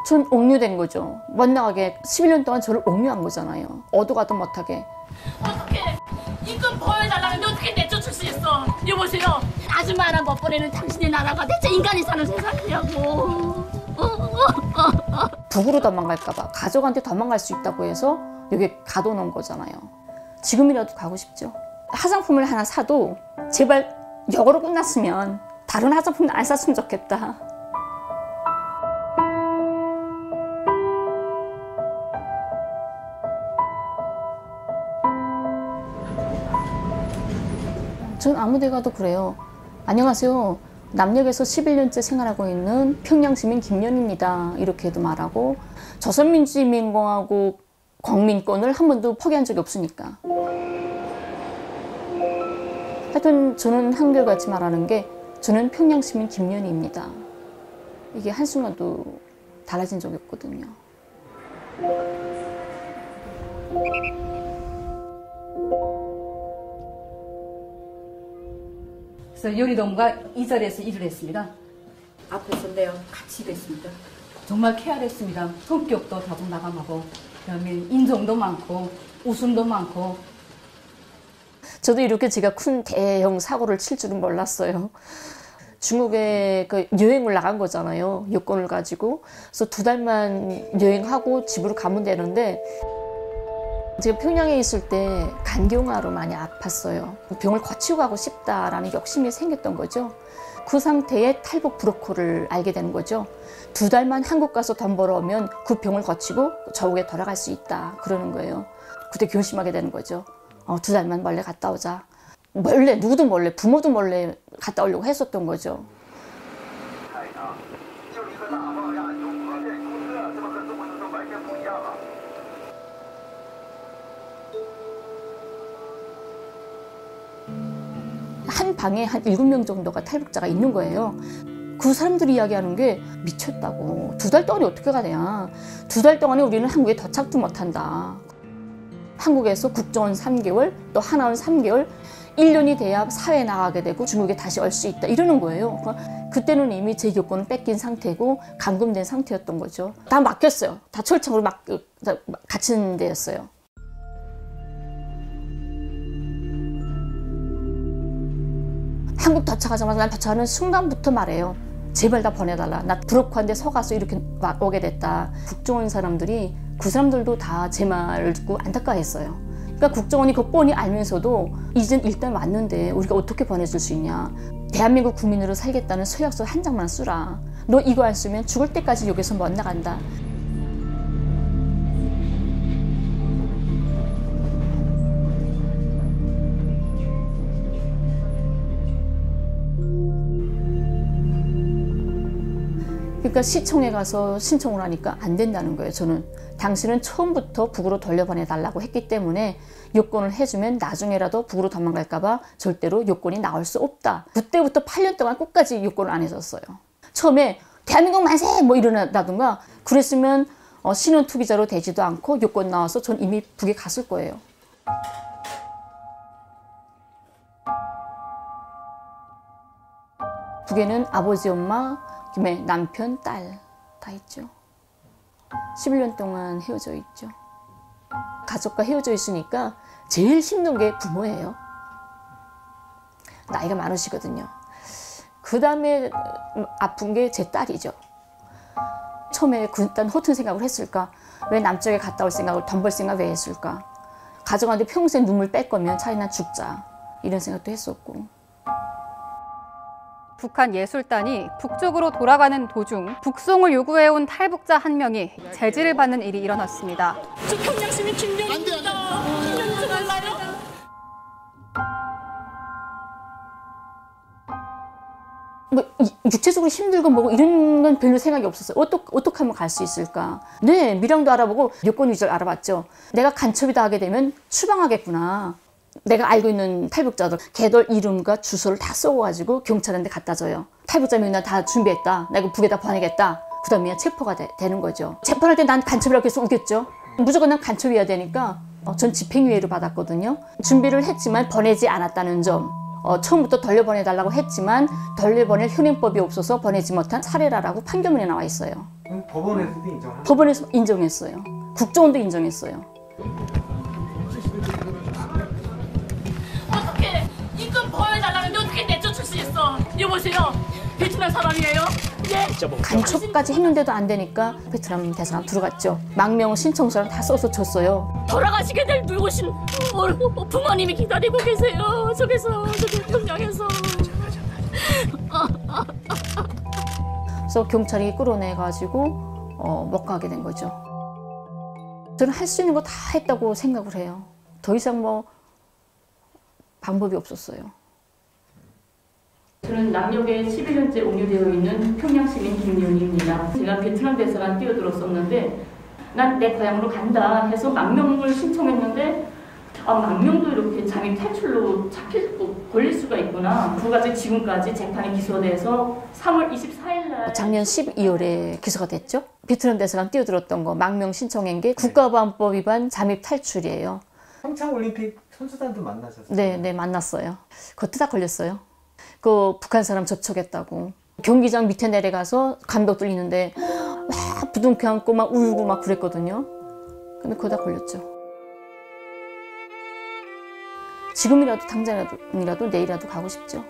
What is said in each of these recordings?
전 옥류된 거죠. 못 나가게 11년 동안 저를 옥류한 거잖아요. 어도 가도 못하게. 어떻게 인권 보호해달라는데 어떻게 내쫓을 수 있어? 여보세요. 아줌마랑 못 보내는 당신의 나라가 대체 인간이 사는 세상이냐고. 북으로 도망갈까 봐 가족한테 도망갈 수 있다고 해서 여기 가둬놓은 거잖아요. 지금이라도 가고 싶죠. 화장품을 하나 사도 제발 역으로 끝났으면 다른 화장품 안 샀으면 좋겠다. 전 아무 데 가도 그래요. 안녕하세요. 남녘에서 11년째 생활하고 있는 평양시민 김연입니다. 이렇게도 말하고 조선민주주의인민공화국 국민권을 한 번도 포기한 적이 없으니까. 하여튼 저는 한결같이 말하는 게 저는 평양시민 김연희입니다. 이게 한순간도 달라진 적이 없거든요. 그래서 요리동무가 이 자리에서 일을 했습니다. 앞에서 내가 같이 일했습니다. 정말 쾌활했습니다. 성격도 다분마감하고 그다음에 인정도 많고 웃음도 많고. 저도 이렇게 제가 큰 대형 사고를 칠 줄은 몰랐어요. 중국에 그 여행을 나간 거잖아요. 여권을 가지고. 그래서 2달만 여행하고 집으로 가면 되는데 제가 평양에 있을 때 간경화로 많이 아팠어요. 병을 고치고 가고 싶다라는 욕심이 생겼던 거죠. 그 상태에 탈북 브로커를 알게 되는 거죠. 2달만 한국 가서 돈 벌어오면 그 병을 고치고 저국에 돌아갈 수 있다 그러는 거예요. 그때 결심하게 되는 거죠. 2달만 몰래 갔다 오자. 몰래, 누구도 몰래, 부모도 몰래 갔다 오려고 했었던 거죠. 한 방에 한 7명 정도가 탈북자가 있는 거예요. 그 사람들이 이야기하는 게 미쳤다고. 2달 동안에 어떻게 가냐. 2달 동안에 우리는 한국에 도착도 못한다. 한국에서 국정원 3개월, 또 하나원 3개월, 1년이 돼야 사회에 나가게 되고 중국에 다시 올 수 있다. 이러는 거예요. 그때는 이미 제 여권을 뺏긴 상태고 감금된 상태였던 거죠. 다 막혔어요. 다 철창으로 막 갇힌 데였어요. 한국 도착하자마자 난 도착하는 순간부터 말해요. 제발 다 보내달라. 나 브로커한테 속아서 이렇게 막 오게 됐다. 국정원 사람들이 그 사람들도 다 제 말을 듣고 안타까워했어요. 그러니까 국정원이 그 뻔히 알면서도 이젠 일단 왔는데 우리가 어떻게 보내줄 수 있냐. 대한민국 국민으로 살겠다는 서약서 한 장만 쓰라. 너 이거 안 쓰면 죽을 때까지 여기서 못 나간다. 그러니까 시청에 가서 신청을 하니까 안 된다는 거예요. 저는 당신은 처음부터 북으로 돌려보내달라고 했기 때문에 여권을 해주면 나중에라도 북으로 도망갈까 봐 절대로 여권이 나올 수 없다. 그때부터 8년 동안 끝까지 여권을 안 해줬어요. 처음에 대한민국 만세 뭐 이러다든가 그랬으면 신원 투기자로 되지도 않고 여권 나와서 전 이미 북에 갔을 거예요. 북에는 아버지, 엄마, 그다음에 남편, 딸 다 있죠. 11년 동안 헤어져 있죠. 가족과 헤어져 있으니까 제일 힘든 게 부모예요. 나이가 많으시거든요. 그 다음에 아픈 게 제 딸이죠. 처음에 그딴 허튼 생각을 했을까? 왜 남쪽에 갔다 올 생각을, 돈 벌 생각 왜 했을까? 가족한테 평생 눈물 뺄 거면 차라리 난 죽자. 이런 생각도 했었고. 북한 예술단이 북쪽으로 돌아가는 도중 북송을 요구해온 탈북자 한 명이 제지를 받는 일이 일어났습니다. 저 평양시민 김연입니다. 김연 좀 알라요? 뭐 육체적으로 힘들고 뭐고 이런 건 별로 생각이 없었어요. 어떻게 하면 갈 수 있을까? 네, 밀양도 알아보고 여권 위주를 알아봤죠. 내가 간첩이다 하게 되면 추방하겠구나. 내가 알고 있는 탈북자들 걔들 이름과 주소를 다 써가지고 경찰한테 갖다 줘요. 탈북자 명단 다 준비했다. 나 이거 북에다 보내겠다. 그 다음에 체포가 되는 거죠. 체포할 때 난 간첩이라고 해서 우겼죠. 무조건 난 간첩이어야 되니까 전 집행유예를 받았거든요. 준비를 했지만 보내지 않았다는 점. 처음부터 돌려보내달라고 했지만 돌려보낼 현행법이 없어서 보내지 못한 사례라고 판결문에 나와 있어요. 법원에서도 인정하는 법원에서 인정했어요. 국정원도 인정했어요. 어떻게 인권 보호해달라는데 어떻게 내쫓을 수 있어? 여보세요. 베트남 사람이에요? 예? 간첩까지 했는데도 안 되니까 베트남 대사관 들어갔죠. 망명 신청서를 다 써서 줬어요. 돌아가시게 될 누구신 부모님이 기다리고 계세요. 저기서 저기 평양에서. 그래서 경찰이 끌어내가지고 못 가게 된 거죠. 저는 할 수 있는 거 다 했다고 생각을 해요. 더 이상 뭐 방법이 없었어요. 저는 남녘에 11년째 옹유되어 있는 평양시민 김윤희입니다. 제가 베트남 대사관 뛰어들었었는데 난 내 고향으로 간다 해서 망명을 신청했는데 망명도 이렇게 잠입 탈출로 걸릴 수가 있구나. 그거까지 지금까지 재판이 기소돼서 3월 24일 날 작년 12월에 기소가 됐죠. 베트남 대사관 뛰어들었던 거 망명 신청한 게 국가보안법 위반 잠입 탈출이에요. 평창올림픽 선수단도 만나셨어요? 네, 만났어요. 그것도 다 걸렸어요. 그 북한 사람 접촉했다고. 경기장 밑에 내려가서 감독들 있는데 막 부둥켜 안고 막 울고 막 그랬거든요. 근데 그거 다 걸렸죠. 지금이라도 당장이라도 내일이라도 가고 싶죠.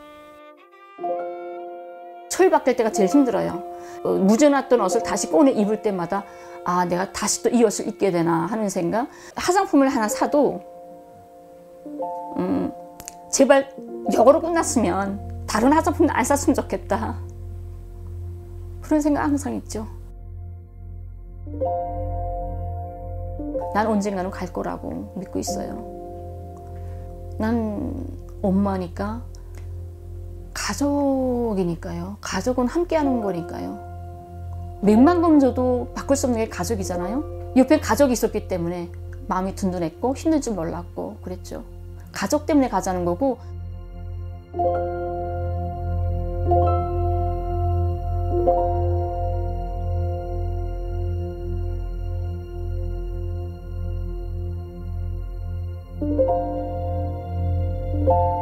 초일박될 때가 제일 힘들어요. 무전했던 옷을 다시 꺼내 입을 때마다 아 내가 다시 또 이 옷을 입게 되나 하는 생각. 화장품을 하나 사도 제발 이거로 끝났으면 다른 화장품 안 샀으면 좋겠다. 그런 생각 항상 있죠. 난 언젠가는 갈 거라고 믿고 있어요. 난 엄마니까 가족이니까요. 가족은 함께하는 거니까요. 몇만 번 줘도 바꿀 수 없는 게 가족이잖아요. 옆에 가족이 있었기 때문에 마음이 든든했고 힘들 줄 몰랐고 그랬죠. 가족 때문에 가자는 거고 네.